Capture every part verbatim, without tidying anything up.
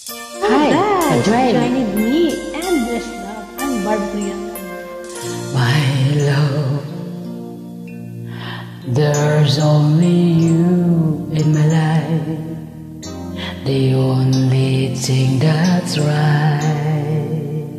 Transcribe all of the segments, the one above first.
Hi, Hi, Adrian. join me and this love and barbarian. My love, there's only you in my life, the only thing that's right.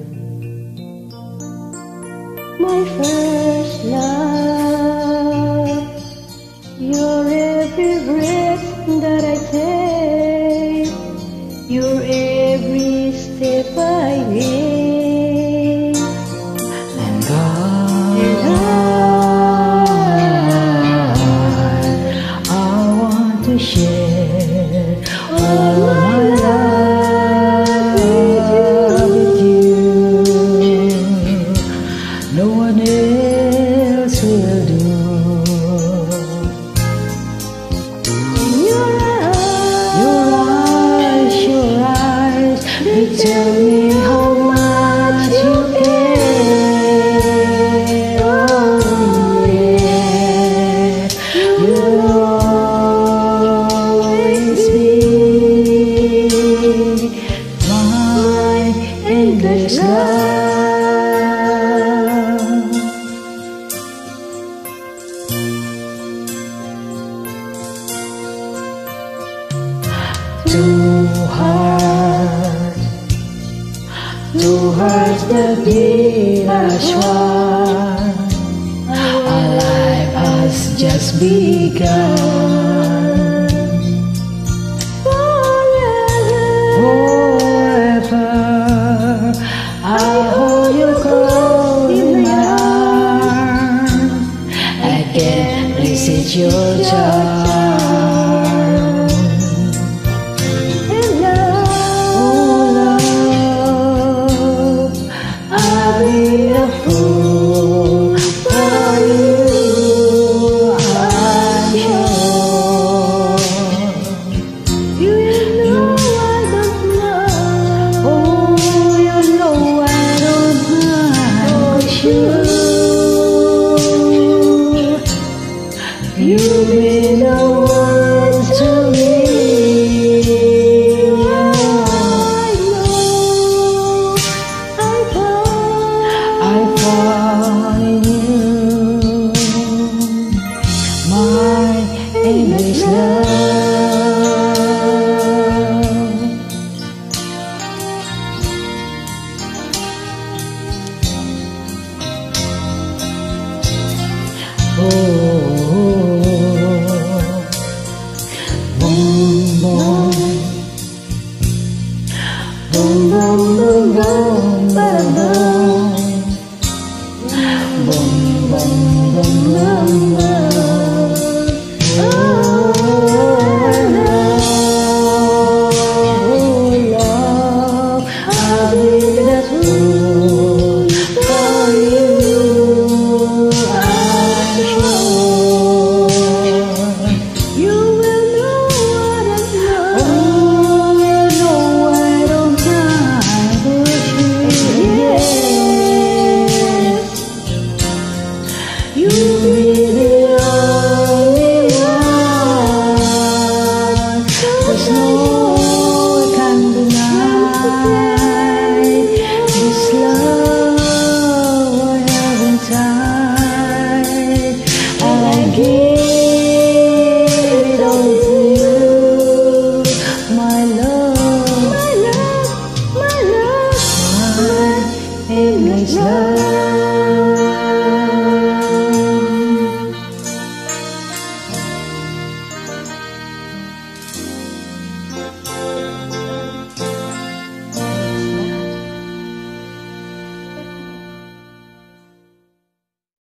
My first love, your every breath that I take, your every step I take, And God, and I, I want to share all my love with you. No one else will do. your Your eyes, your eyes, they tell me how much you care. Oh yeah, you'll always be my endless love. Two hearts, two hearts that beat as one. Our life has just begun. Forever, I hold you close in my arms. I can't resist your charm. You mean the world to me. I know I fall, I fall in you, my endless love. Oh. Boom, boom, boom, boom, boom, boom, boom, boom, boom, boom, boom, boom. Oh, love, I'll be that fool for you. I'm sure you will know what I know. Oh, you know I don't cry for you. Yes, you be the only one. There's no one can deny this love I have inside. I give it all to you, my love, my love, my love, my endless love.